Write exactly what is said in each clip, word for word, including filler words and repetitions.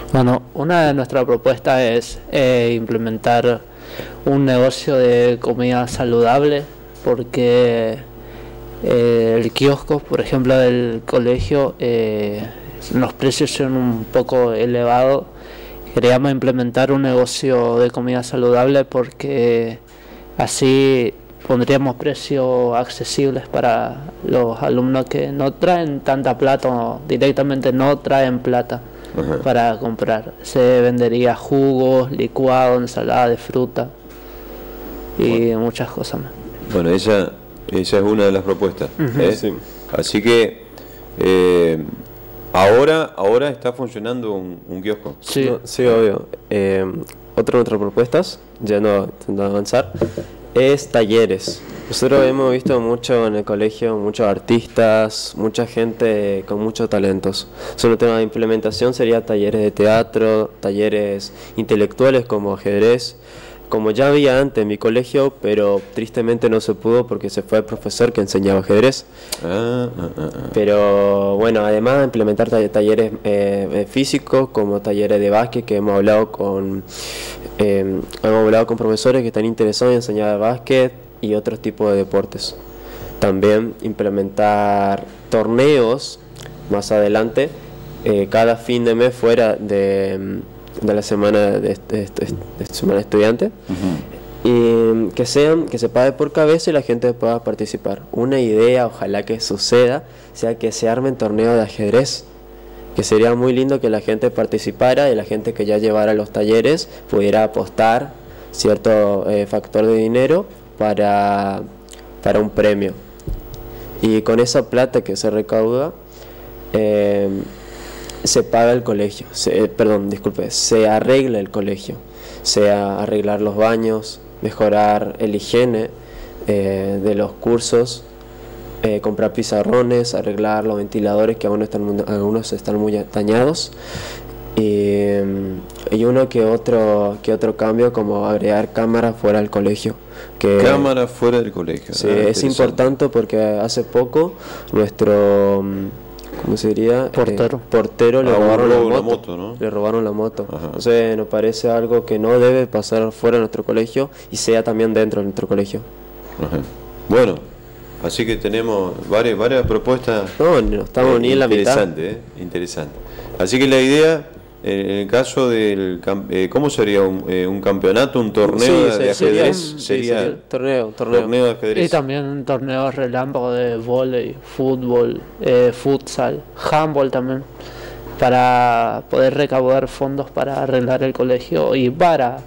Bueno, una de nuestras propuestas es eh, implementar un negocio de comida saludable, porque eh, el kiosco, por ejemplo, del colegio, eh, los precios son un poco elevados. Queríamos implementar un negocio de comida saludable porque así pondríamos precios accesibles para los alumnos que no traen tanta plata o directamente no traen plata. Ajá. Para comprar. Se vendería jugos, licuados, ensalada de fruta y bueno, muchas cosas más. Bueno, esa, esa es una de las propuestas. Uh-huh. ¿eh? Sí. Así que eh, ahora, ahora está funcionando un, un kiosco. Sí, no, sí, obvio. Eh, otra de nuestras propuestas, ya no intentando avanzar, es talleres. Nosotros hemos visto mucho en el colegio, muchos artistas, mucha gente con muchos talentos. Solo tema de implementación sería talleres de teatro, talleres intelectuales como ajedrez, como ya había antes en mi colegio, pero tristemente no se pudo porque se fue el profesor que enseñaba ajedrez. Ah, ah, ah, ah. Pero bueno, además de implementar talleres eh, físicos como talleres de básquet, que hemos hablado con eh, hemos hablado con profesores que están interesados en enseñar básquet y otros tipos de deportes. También implementar torneos más adelante, eh, cada fin de mes fuera de, de la semana de, de, de, de semana estudiante, uh-huh. y que sean, que se pague por cabeza y la gente pueda participar. Una idea, ojalá que suceda, sea que se armen torneos de ajedrez, que sería muy lindo que la gente participara y la gente que ya llevara los talleres pudiera apostar cierto eh, factor de dinero para, para un premio, y con esa plata que se recauda eh, se paga el colegio, se, eh, perdón, disculpe, se arregla el colegio, sea arreglar los baños, mejorar el higiene eh, de los cursos, eh, comprar pizarrones, arreglar los ventiladores que aún están, algunos están muy dañados, y, y uno que otro, que otro cambio como agregar cámaras fuera del colegio. Que, cámara fuera del colegio. Sí, ah, es importante porque hace poco nuestro, ¿cómo se diría? Portero. Eh, portero le ah, robaron la moto. moto ¿no? Le robaron la moto. Ajá. Entonces nos parece algo que no debe pasar fuera de nuestro colegio y sea también dentro de nuestro colegio. Ajá. Bueno, así que tenemos varias, varias propuestas. No, no estamos eh, ni en la mitad. Interesante, eh, interesante. Así que la idea, en el caso del, eh, ¿cómo sería un, eh, un campeonato, un torneo sí, de sería, ajedrez? Sí, sería sería torneo, torneo, torneo de ajedrez. Y también un torneo relámpago de vóley, fútbol, eh, futsal, handball también, para poder recaudar fondos para arreglar el colegio y para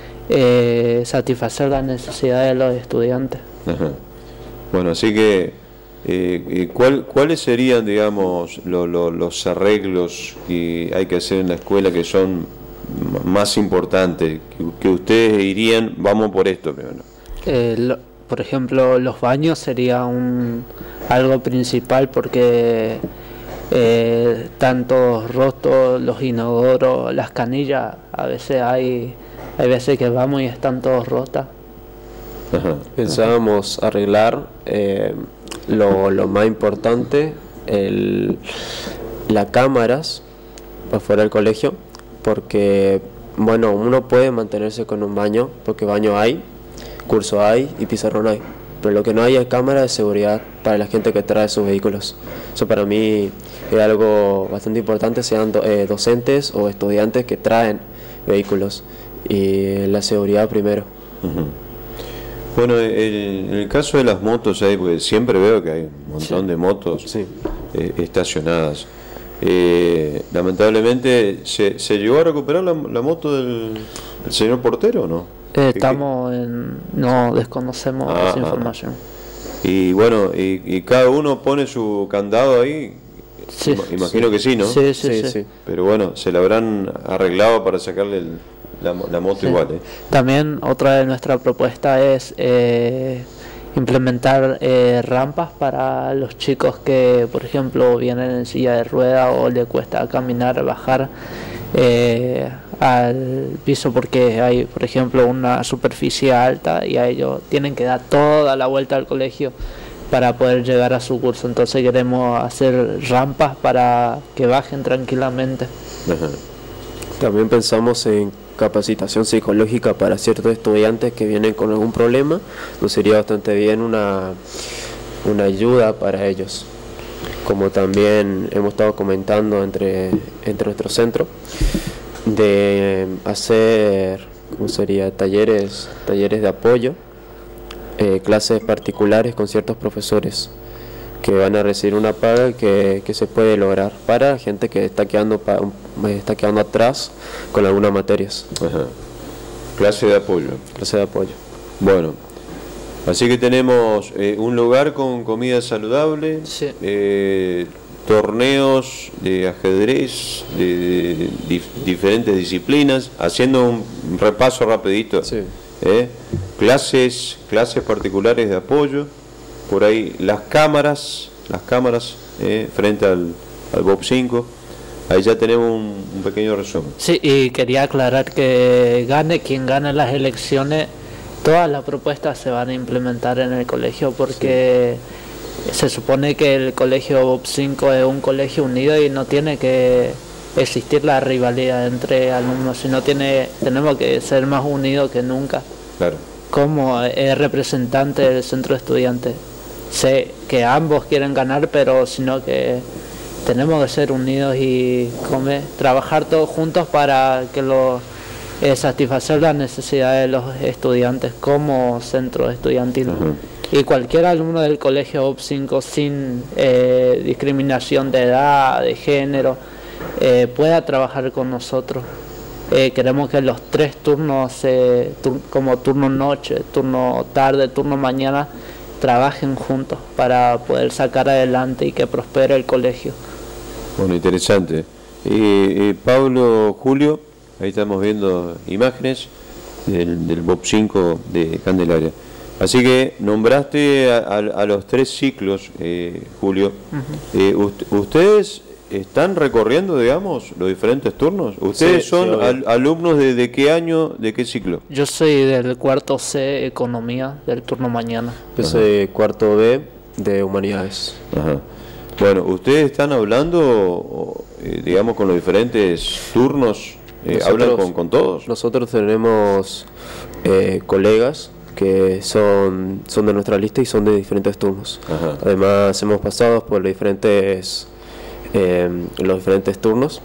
eh, satisfacer las necesidades de los estudiantes. Ajá. Bueno, así que Eh, ¿cuál, ¿cuáles serían, digamos, lo, lo, los arreglos que hay que hacer en la escuela que son más importantes, que, que ustedes dirían, vamos por esto primero? Eh, lo, por ejemplo, los baños sería un algo principal porque eh, tanto rotos, los inodoros, las canillas, a veces hay, hay veces que vamos y están todos rotas. Ajá. Pensábamos arreglar eh, lo, lo más importante, el, las cámaras para fuera del colegio, porque bueno, uno puede mantenerse con un baño, porque baño hay, curso hay y pizarrón hay, pero lo que no hay es cámara de seguridad para la gente que trae sus vehículos. Eso para mí es algo bastante importante, sean do, eh, docentes o estudiantes que traen vehículos, y la seguridad primero. Uh-huh. Bueno, el, en el caso de las motos, ahí, porque siempre veo que hay un montón sí. de motos sí. eh, estacionadas. Eh, lamentablemente, ¿se, ¿se llegó a recuperar la, la moto del, del señor portero o no? Eh, estamos en... no desconocemos ah, esa información. Y bueno, y, y cada uno pone su candado ahí. Sí, imagino sí. que sí, ¿no? Sí sí, sí, sí, sí. Pero bueno, se la habrán arreglado para sacarle el... La, la moto sí. igual, ¿eh? También otra de nuestras propuestas es eh, implementar eh, rampas para los chicos que, por ejemplo, vienen en silla de rueda o le cuesta caminar, bajar eh, al piso porque hay, por ejemplo, una superficie alta y a ellos tienen que dar toda la vuelta al colegio para poder llegar a su curso. Entonces queremos hacer rampas para que bajen tranquilamente. Ajá. También pensamos en capacitación psicológica para ciertos estudiantes que vienen con algún problema, nos sería bastante bien una, una ayuda para ellos. Como también hemos estado comentando entre, entre nuestro centro, de hacer, ¿cómo sería? Talleres, talleres de apoyo, eh, clases particulares con ciertos profesores que van a recibir una paga que, que se puede lograr para gente que está quedando, pa, está quedando atrás con algunas materias. Ajá. Clase de apoyo. Clase de apoyo. Bueno, así que tenemos eh, un lugar con comida saludable, Sí. eh, torneos de ajedrez, de, de dif diferentes disciplinas, haciendo un repaso rapidito. Sí. Eh, clases, clases particulares de apoyo. Por ahí las cámaras, las cámaras eh, frente al, al Bob cinco, ahí ya tenemos un, un pequeño resumen. Sí, y quería aclarar que gane quien gane las elecciones, todas las propuestas se van a implementar en el colegio porque sí. Se supone que el colegio Bob cinco es un colegio unido y no tiene que existir la rivalidad entre alumnos, sino tiene, tenemos que ser más unidos que nunca. Claro. Como es representante del centro de estudiantes. Sé que ambos quieren ganar, pero sino que tenemos que ser unidos y comer, trabajar todos juntos para que lo, eh, satisfacer las necesidades de los estudiantes como centro estudiantil. Uh-huh. Y cualquier alumno del colegio Bob cinco sin eh, discriminación de edad, de género, eh, pueda trabajar con nosotros. Eh, queremos que los tres turnos, eh, tur como turno noche, turno tarde, turno mañana, trabajen juntos para poder sacar adelante y que prospere el colegio. Bueno, interesante. Eh, eh, Pablo, Julio, ahí estamos viendo imágenes del, del Bob cinco de Candelaria. Así que nombraste a, a, a los tres ciclos, eh, Julio. Uh-huh. eh,ust ¿Ustedes están recorriendo, digamos, los diferentes turnos? ¿Ustedes sí, son sí, al, alumnos de, de qué año, de qué ciclo? Yo soy del cuarto C, Economía, del turno mañana. Yo soy cuarto B, de Humanidades. Ajá. Bueno, ¿ustedes están hablando, eh, digamos, con los diferentes turnos? Eh, nosotros, ¿Hablan con, con todos? Nosotros tenemos eh, colegas que son, son de nuestra lista y son de diferentes turnos. Ajá. Además, hemos pasado por los diferentes... Eh, los diferentes turnos,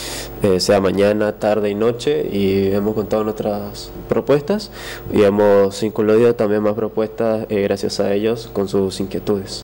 eh, sea mañana, tarde y noche, y hemos contado nuestras propuestas y hemos incluido también más propuestas eh, gracias a ellos con sus inquietudes.